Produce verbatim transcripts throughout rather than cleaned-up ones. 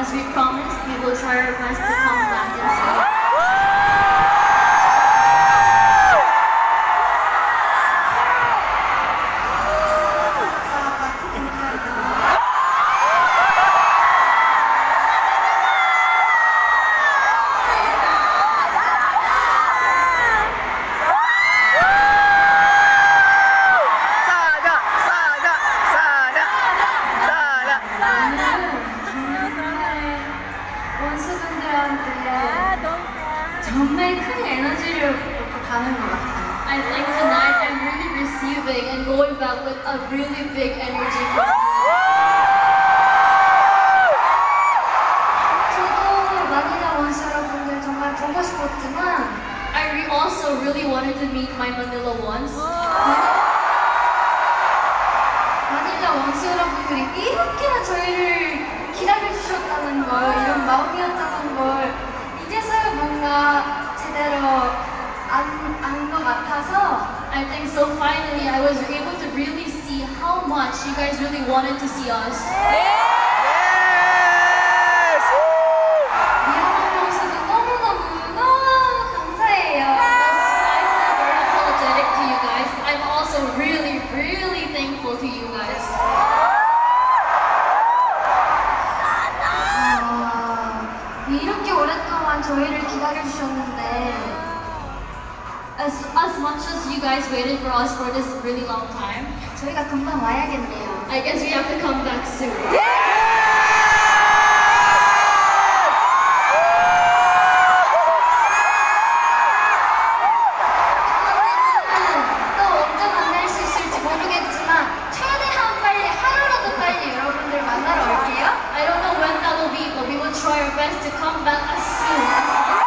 as we promised, we will try our best to come back and see. 정말 큰 에너지를 얻고 가는 것 같아요. I think tonight I'm really receiving and going back with a really big energy. 저도 마닐라 원스 여러분들 정말 보고 싶었지만 I re- also really wanted to meet my Manila ones. 마닐라 원스 여러분들이 이렇게나 저희를 기다려주셨다는 걸, 이런 마음이었다는 걸 이제서야 뭔가 제대로 안 것 같아서 I think so finally I was able to really see how much you guys really wanted to see us. 미안하면서도 너무너무 너무 감사해요. I feel very apologetic to you guys. I'm also really, really thankful to you guys. 아, 이렇게 오랫동안 저희를 기다려주셨는데 As, as much as you guys waited for us for this really long time, 저희가 금방 와야겠네요. I guess we have to come back soon. 또 언제 만날 수 있을지 모르겠지만 최대한 빨리 하루라도 빨리 여러분들 만나러 올게요. I don't know when that will be, but we will try our best to come back as soon as possible.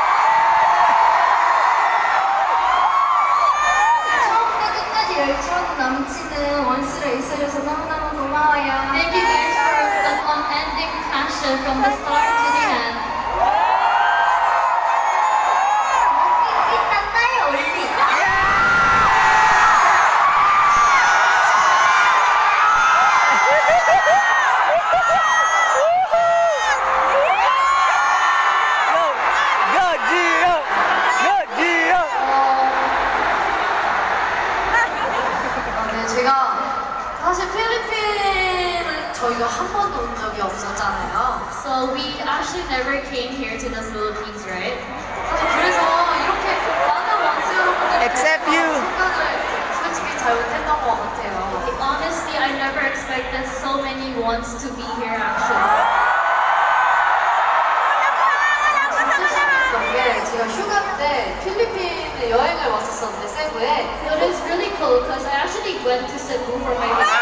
처음부터 끝까지 열정 넘치는 원스로 있어줘서 너무너무 고마워요. Thank you guys for that unending passion from the start to the end. 일단 나의 올리. 아, 네, 제가 사실 필리핀은 저희가 한 번도 온 적이 없었잖아요. So we actually never came here to the Philippines, right? 사실 그래서 이렇게 많은 원스 여러분들이 Except you. 생각을 솔직히 잘못했던 것 같아요. Honestly, I never expected so many ones to be here actually. 진짜 재밌던 게 제가 휴가 때 필리핀에 여행을 왔었었는데 세부에 It is really cool because I actually went to Cebu for my vacation.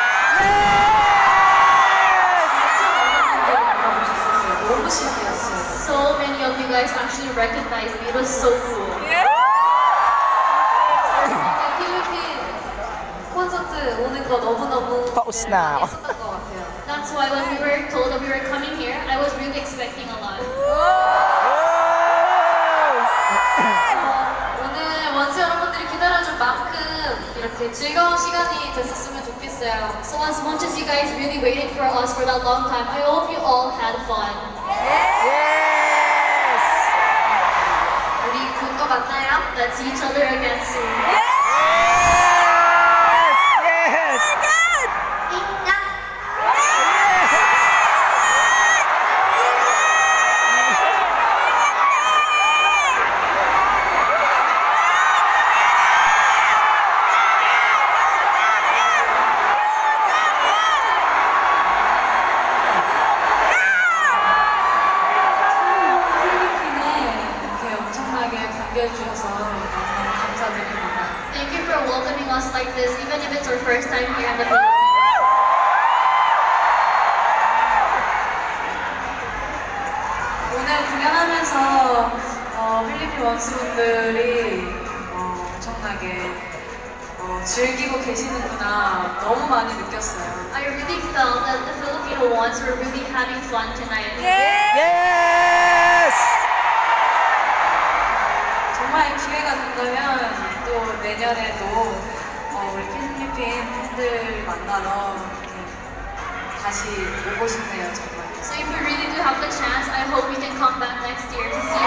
진짜 많은 분들이 알아보셨었어요. 너무 신기했어요. So many of you guys actually recognized me. It was so cool. 필리핀 콘서트 오는 거 너무너무 Pause 네, now. 많이 했었던 것 같아요. That's why when we were told that we were coming here, I was really expecting a lot. 어, 오늘 원스 여러분들이 기다려준 만큼 이렇게 즐거운 시간이 됐었으면 좋겠어요. So as much as you guys really waited for us for that long time, I hope you all had fun. 우리 곧 또 만나요. Let's see each other again soon. 인가? 필리핀에 이렇게 엄청나게 반겨주셔서 너무 감사드립니다. Thank you for welcoming us like this, even if it's our first time here in the Philippines. 오늘 공연하면서 어, 필리핀 원수분들이 어, 엄청나게 어, 즐기고 계시는구나 너무 많이 느꼈어요. I really felt that the Filipino ones were really having fun tonight. Yes! 정말 기회가 된다면 또 내년에도 어, 우리 필리핀 팬들 만나러 이렇게 다시 오고 싶네요 정말. So if we really do have the chance, I hope we can come back next year to see you.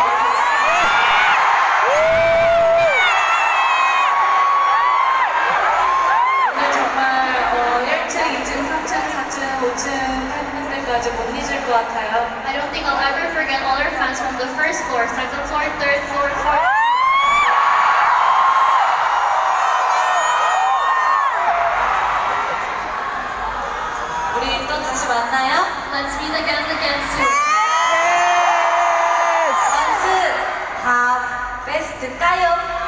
오늘 정말 어, 일 층, 이 층, 삼 층, 사 층, 오 층 팬분들까지 못 잊을 것 같아요. I don't think I'll ever forget all our fans from the first floor, second floor, third floor, fourth. 우리 또 다시 만나요. Let's meet again again soon. 원스 다 베스트까요?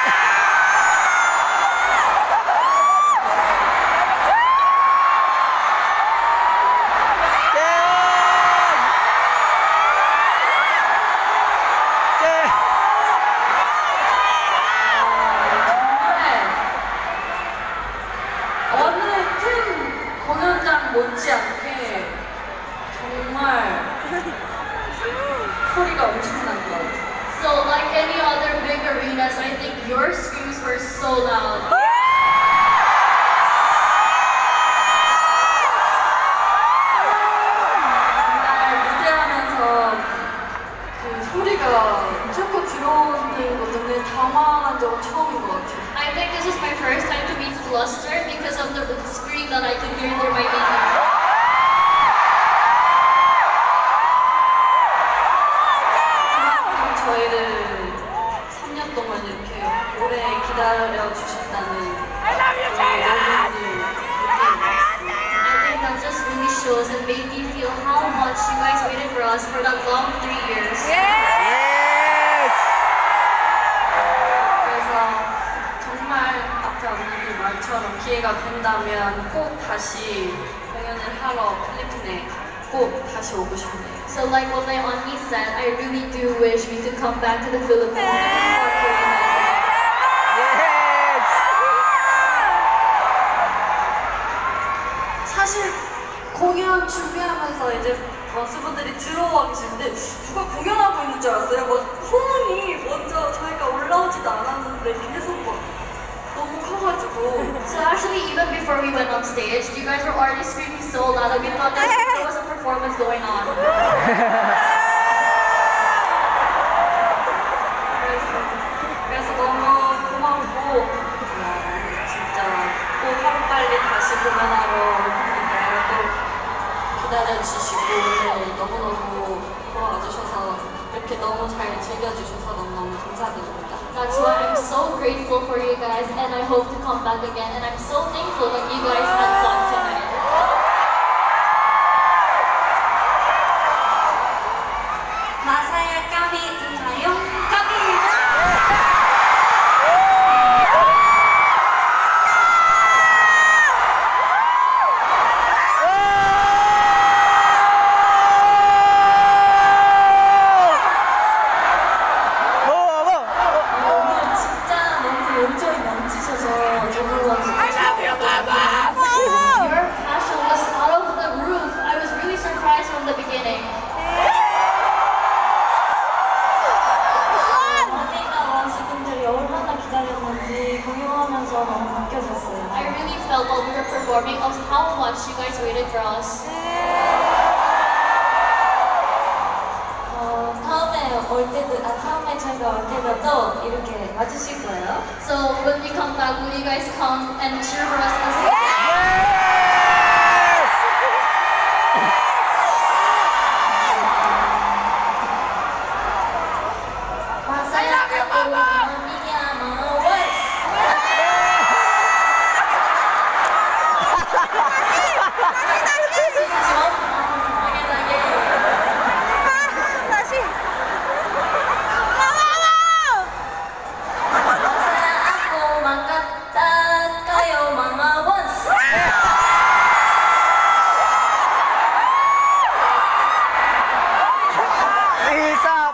못지않게 정말 소리가 엄청난 것 같아요. So like any other big arenas, I think your screams were so loud. 정말 무대하면서 그 소리가 자꾸 들어오는 것 때문에 당황한 적은 처음인 것 같아요. I think this was my first time to be flustered because of the scream that I could hear through my ears. 저희를 삼 년 동안 이렇게 오래 기다려 주셨다는 여러분들 I think that just really shows and made me feel how much you guys waited for us for that long three years. 그래서 정말 앞에 언니들 말처럼 기회가 된다면 꼭 다시 공연을 하러 필리핀에 꼭 다시 오고 싶네요. So like what my auntie said, I really do wish we could come back to the Philippines and perform Korean. 사실 공연 준비하면서 이제 원수분들이 들어와 계시는데 누가 공연하고 있는 줄 알았어요. 막 호응이 먼저 저희가 올라오지도 않았는데 계속 막 너무 커가지고. So actually, even before we went on stage, you guys were already screaming so loud that we thought that there was a performance going on. 그래서, 그래서 너무 고맙고 진짜 또 하루빨리 다시 공연하러 올 테니까요. 또 기다려주시고 오늘 너무너무 도와주셔서 이렇게 너무 잘 즐겨주셔서 너무너무 감사드립니다. That's why I'm so grateful for you guys and I hope to come back again and I'm so thankful that you guys had fun tonight. 마사야 까비 나용 까비. 오늘 진짜 너무 열정이 넘치셔서 너무 Your passion was out of the roof. I was really surprised from the beginning. 언니가 원수분들이 얼마나 기다렸는지 공연하면서 너무 느껴졌어요. I really felt while we were performing of how much you guys waited for us. 어, 다음에 올 때도, 아, 다음에 저희가 올 때도 또 이렇게 와주실 거예요? So when we come back, will you guys come and cheer for us and sing? 마사야 까고 미야마 원스. Isa